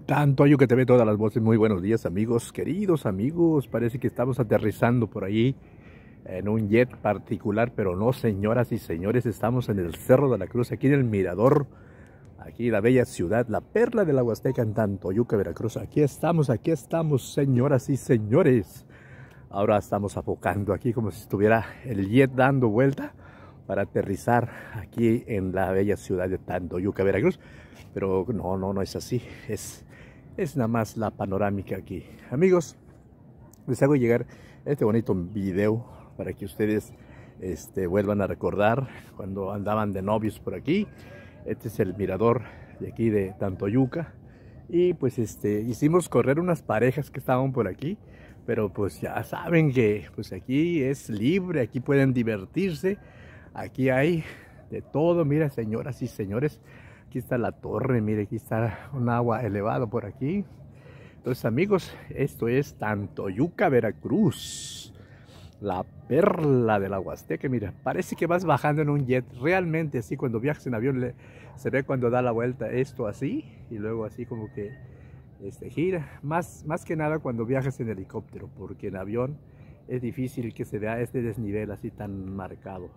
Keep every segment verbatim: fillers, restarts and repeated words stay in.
Tantoyuca T V, todas las voces. Muy buenos días, amigos, queridos amigos. Parece que estamos aterrizando por ahí en un jet particular, pero no, señoras y señores, estamos en el Cerro de la Cruz, aquí en el Mirador, aquí la bella ciudad, la perla de la Huasteca en Tantoyuca, Veracruz. Aquí estamos, aquí estamos, señoras y señores. Ahora estamos afocando aquí como si estuviera el jet dando vuelta para aterrizar aquí en la bella ciudad de Tantoyuca, Veracruz. Pero no, no, no es así, es... Es nada más la panorámica aquí. Amigos, les hago llegar este bonito video para que ustedes este, vuelvan a recordar cuando andaban de novios por aquí. Este es el mirador de aquí de Tantoyuca. Y pues este, hicimos correr unas parejas que estaban por aquí. Pero pues ya saben que pues aquí es libre, aquí pueden divertirse. Aquí hay de todo, mira, señoras y señores. Aquí está la torre, mire, aquí está un agua elevado por aquí. Entonces, amigos, esto es Tantoyuca, Veracruz. La perla de la Huasteca. Mira, parece que vas bajando en un jet. Realmente, así cuando viajas en avión, le, se ve cuando da la vuelta esto así. Y luego así como que este, gira. Más, más que nada cuando viajas en helicóptero, porque en avión es difícil que se vea este desnivel así tan marcado.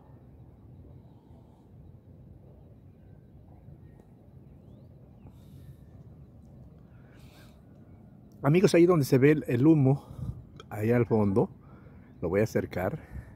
Amigos, ahí donde se ve el, el humo, ahí al fondo, lo voy a acercar.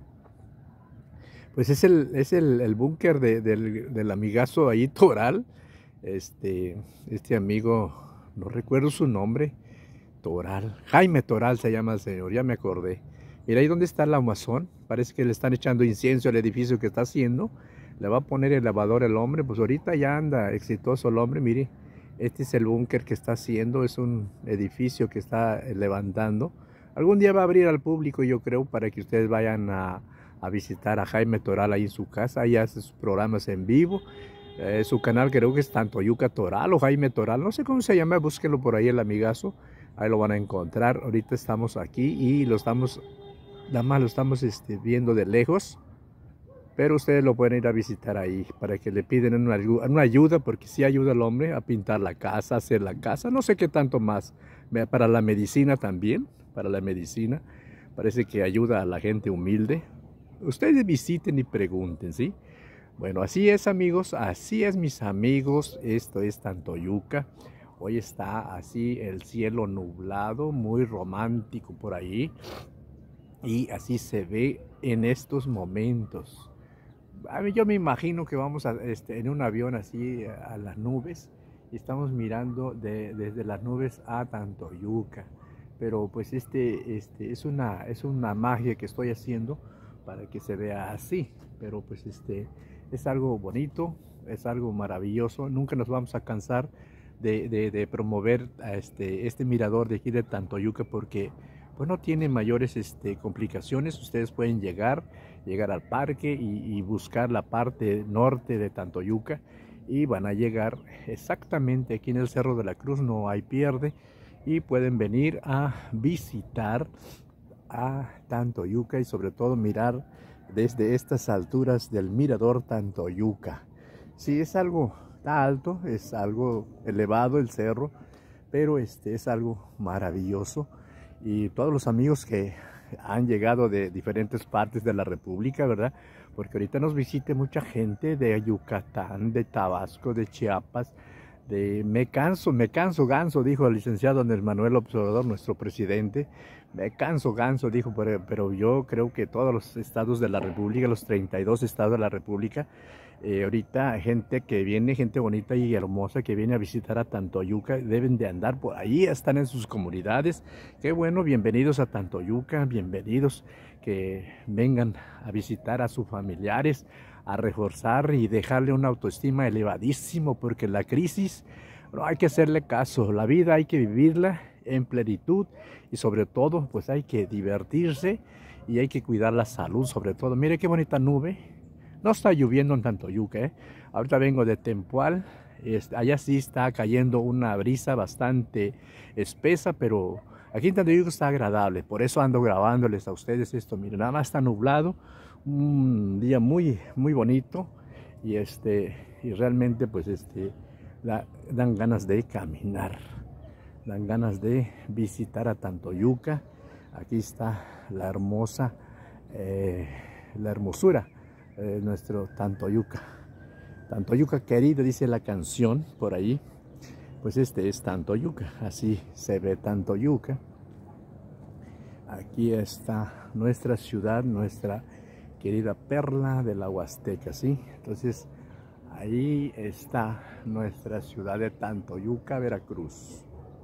Pues es el, es el, el búnker de, del, del amigazo ahí, Toral. Este, este amigo, no recuerdo su nombre, Toral. Jaime Toral se llama el señor, ya me acordé. Mira ahí donde está el Amazon, parece que le están echando incienso al edificio que está haciendo. Le va a poner el elevador el hombre, pues ahorita ya anda exitoso el hombre, mire. Este es el búnker que está haciendo, es un edificio que está levantando. Algún día va a abrir al público, yo creo, para que ustedes vayan a, a visitar a Jaime Toral ahí en su casa. Ahí hace sus programas en vivo. Eh, su canal creo que es Tantoyuca Toral o Jaime Toral, no sé cómo se llama, búsquenlo por ahí el amigazo. Ahí lo van a encontrar. Ahorita estamos aquí y lo estamos, nada más lo estamos este, viendo de lejos. Pero ustedes lo pueden ir a visitar ahí para que le piden una, una ayuda, porque sí ayuda al hombre a pintar la casa, hacer la casa, no sé qué tanto más. Para la medicina también, para la medicina. Parece que ayuda a la gente humilde. Ustedes visiten y pregunten, ¿sí? Bueno, así es, amigos, así es, mis amigos. Esto es Tantoyuca. Hoy está así el cielo nublado, muy romántico por ahí. Y así se ve en estos momentos. A mí, yo me imagino que vamos a, este, en un avión así a, a las nubes y estamos mirando de, desde las nubes a Tantoyuca. Pero pues este, este es, una, es una magia que estoy haciendo para que se vea así. Pero pues este es algo bonito, es algo maravilloso. Nunca nos vamos a cansar de, de, de promover a este, este mirador de aquí de Tantoyuca, porque pues no tiene mayores este, complicaciones. Ustedes pueden llegar, llegar al parque y, y buscar la parte norte de Tantoyuca y van a llegar exactamente aquí en el Cerro de la Cruz, no hay pierde, y pueden venir a visitar a Tantoyuca y sobre todo mirar desde estas alturas del mirador Tantoyuca. Sí, es algo alto, es algo elevado el cerro, pero este es algo maravilloso. Y todos los amigos que han llegado de diferentes partes de la República, ¿verdad? Porque ahorita nos visite mucha gente de Yucatán, de Tabasco, de Chiapas, de... Me canso, me canso ganso, dijo el licenciado Andrés Manuel Obrador, nuestro presidente. Me canso ganso, dijo, pero, pero yo creo que todos los estados de la República, los treinta y dos estados de la República, Eh, ahorita gente que viene, gente bonita y hermosa que viene a visitar a Tantoyuca, deben de andar por ahí, están en sus comunidades. Qué bueno, bienvenidos a Tantoyuca, bienvenidos que vengan a visitar a sus familiares, a reforzar y dejarle una autoestima elevadísimo, porque la crisis no hay que hacerle caso, la vida hay que vivirla en plenitud y sobre todo pues hay que divertirse y hay que cuidar la salud sobre todo. Mire qué bonita nube. No está lloviendo en Tantoyuca, ¿eh? Ahorita vengo de Tempoal, este, allá sí está cayendo una brisa bastante espesa, pero aquí en Tantoyuca está agradable, por eso ando grabándoles a ustedes esto. Miren, nada más está nublado, un día muy, muy bonito y, este, y realmente pues este, la, dan ganas de caminar. dan ganas de visitar a Tantoyuca. Aquí está la hermosa, eh, la hermosura de nuestro Tantoyuca. Tantoyuca querido, dice la canción por ahí. Pues este es Tantoyuca, así se ve Tantoyuca. Aquí está nuestra ciudad, nuestra querida perla de la Huasteca, ¿sí? Entonces, ahí está nuestra ciudad de Tantoyuca, Veracruz.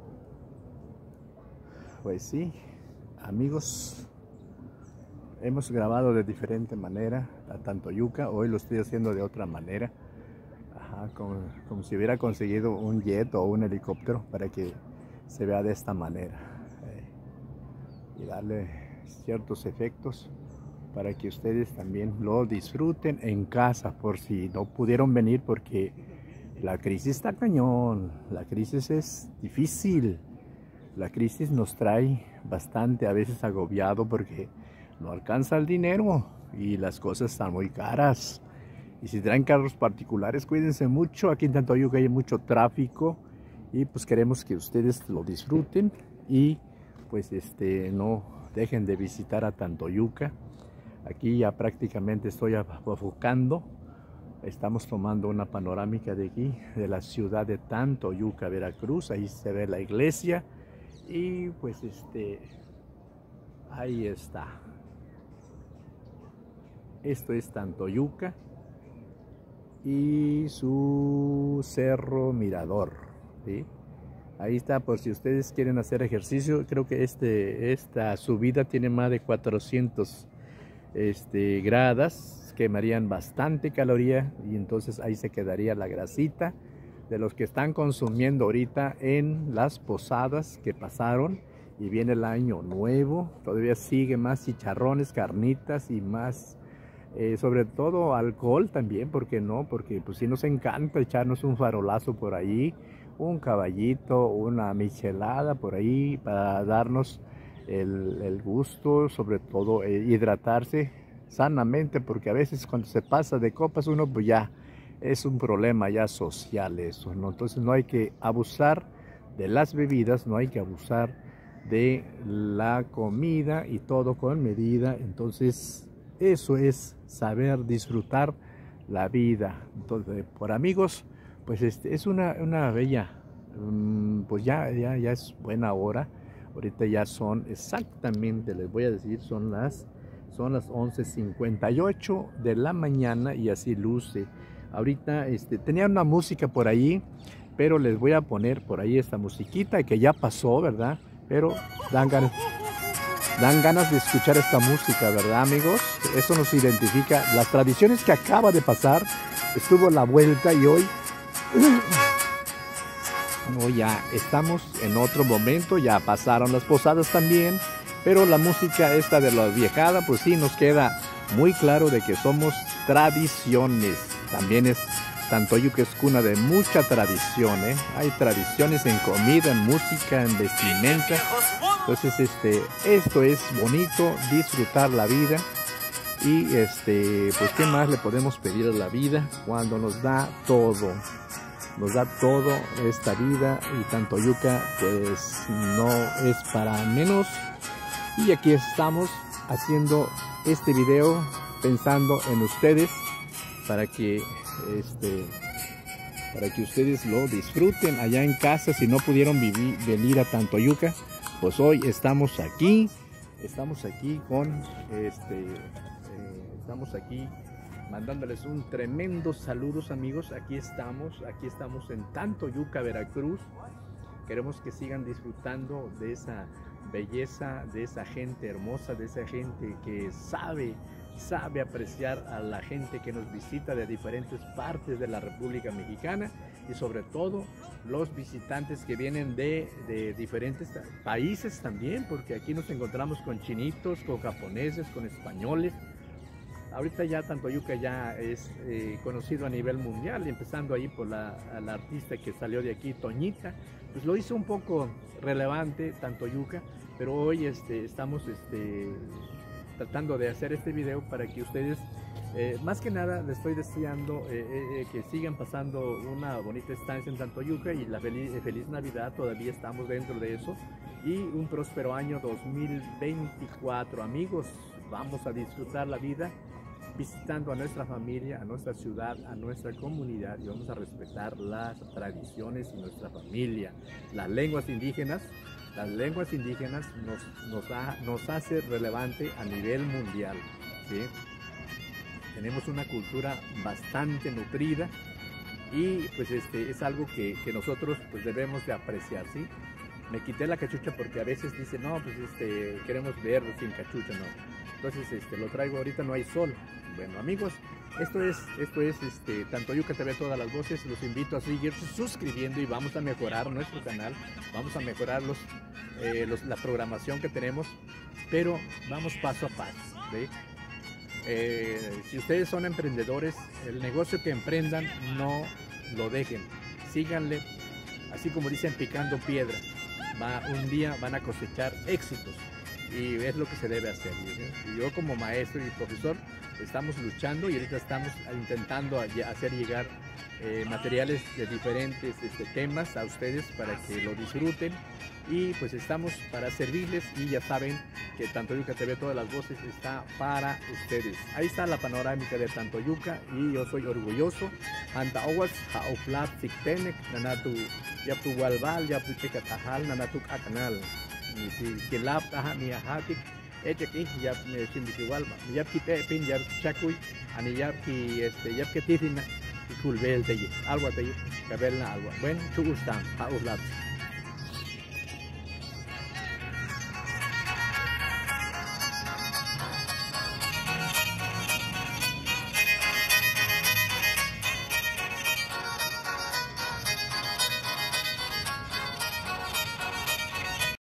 Pues sí, amigos, hemos grabado de diferente manera a Tantoyuca. Hoy lo estoy haciendo de otra manera. Ajá, como, como si hubiera conseguido un jet o un helicóptero para que se vea de esta manera. Eh, y darle ciertos efectos para que ustedes también lo disfruten en casa, por si no pudieron venir, porque la crisis está cañón, la crisis es difícil, la crisis nos trae bastante a veces agobiado porque no alcanza el dinero y las cosas están muy caras. Y si traen carros particulares, cuídense mucho. Aquí en Tantoyuca hay mucho tráfico y pues queremos que ustedes lo disfruten y pues este no dejen de visitar a Tantoyuca. Aquí ya prácticamente estoy enfocando. Estamos tomando una panorámica de aquí, de la ciudad de Tantoyuca, Veracruz. Ahí se ve la iglesia y pues este, ahí está. Esto es Tantoyuca y su cerro mirador, ¿sí? Ahí está, por si ustedes quieren hacer ejercicio. Creo que este, esta subida tiene más de cuatrocientas este, gradas, quemarían bastante caloría y entonces ahí se quedaría la grasita de los que están consumiendo ahorita en las posadas que pasaron y viene el año nuevo. Todavía sigue más chicharrones, carnitas y más, eh, sobre todo alcohol también, ¿por qué no? Porque pues sí nos encanta echarnos un farolazo por ahí, un caballito, una michelada por ahí para darnos el, el gusto, sobre todo eh, hidratarse sanamente, porque a veces cuando se pasa de copas uno pues ya es un problema ya social eso, ¿no? Entonces no hay que abusar de las bebidas, no hay que abusar de la comida y todo con medida. Entonces eso es saber disfrutar la vida. Entonces, por amigos, pues este es una, una bella, um, pues ya, ya, ya es buena hora. Ahorita ya son exactamente, les voy a decir, son las, son las once cincuenta y ocho de la mañana y así luce. Ahorita este, tenía una música por ahí, pero les voy a poner por ahí esta musiquita que ya pasó, ¿verdad? Pero dan ganas, dan ganas de escuchar esta música, ¿verdad, amigos? Eso nos identifica. Las tradiciones que acaba de pasar, estuvo la vuelta y hoy... Hoy ya estamos en otro momento, ya pasaron las posadas también, pero la música esta de la viejada, pues sí nos queda muy claro de que somos tradiciones. También es Tantoyuca, es cuna de mucha tradición, ¿eh? Hay tradiciones en comida, en música, en vestimenta. Entonces este, esto es bonito, disfrutar la vida. Y este, pues qué más le podemos pedir a la vida cuando nos da todo. Nos da todo esta vida y Tantoyuca pues no es para menos. Y aquí estamos haciendo este video pensando en ustedes para que este para que ustedes lo disfruten allá en casa. Si no pudieron vivir, venir a Tantoyuca, pues hoy estamos aquí, estamos aquí con este eh, estamos aquí mandándoles un tremendo saludos, amigos. Aquí estamos, aquí estamos en Tantoyuca, Veracruz. Queremos que sigan disfrutando de esa belleza, de esa gente hermosa, de esa gente que sabe, sabe apreciar a la gente que nos visita de diferentes partes de la República Mexicana y sobre todo los visitantes que vienen de, de diferentes países también, porque aquí nos encontramos con chinitos, con japoneses, con españoles. Ahorita ya Tantoyuca ya es eh, conocido a nivel mundial, empezando ahí por la, la artista que salió de aquí, Toñita. Pues lo hizo un poco relevante Tantoyuca, pero hoy este, estamos este, tratando de hacer este video para que ustedes Eh, más que nada le estoy deseando eh, eh, que sigan pasando una bonita estancia en Tantoyuca y la feliz, feliz Navidad, todavía estamos dentro de eso, y un próspero año dos mil veinticuatro. Amigos, vamos a disfrutar la vida visitando a nuestra familia, a nuestra ciudad, a nuestra comunidad, y vamos a respetar las tradiciones y nuestra familia. Las lenguas indígenas, las lenguas indígenas nos, nos, ha, nos hace relevante a nivel mundial, ¿sí? Tenemos una cultura bastante nutrida y pues este es algo que, que nosotros pues debemos de apreciar, ¿sí? Me quité la cachucha porque a veces dicen, no, pues este, queremos ver sin cachucha, no. Entonces este, lo traigo ahorita, no hay sol. Bueno, amigos, esto es, esto es este, Tantoyuca T V, todas las voces. Los invito a seguir suscribiendo y vamos a mejorar nuestro canal, vamos a mejorar los, eh, los, la programación que tenemos, pero vamos paso a paso, ¿sí? Eh, si ustedes son emprendedores, el negocio que emprendan no lo dejen, síganle, así como dicen, picando piedra. Va, un día van a cosechar éxitos y es lo que se debe hacer. Y yo como maestro y profesor estamos luchando y ahorita estamos intentando hacer llegar eh, materiales de diferentes este, temas a ustedes para que lo disfruten, y pues estamos para servirles, y ya saben que Tantoyuca T V, todas las voces, está para ustedes. Ahí está la panorámica de Tantoyuca y yo soy orgulloso. Anta Owas, Hauplat, Siktenek, Nanatu, Yaptu Walbal, Yaptu Chekatajal, Nanatuk Akanal, Kilap, Taha, Miahatik, Echeki, Yap Shindiki Walba, Yap Kite, Pin, Yap Chakuy, Ani Yap Ki, este, Yap Ketifina, y Kulbel Teye, Algo Teye, Cabelna Algo. Bueno, Chugustan, Hauplat.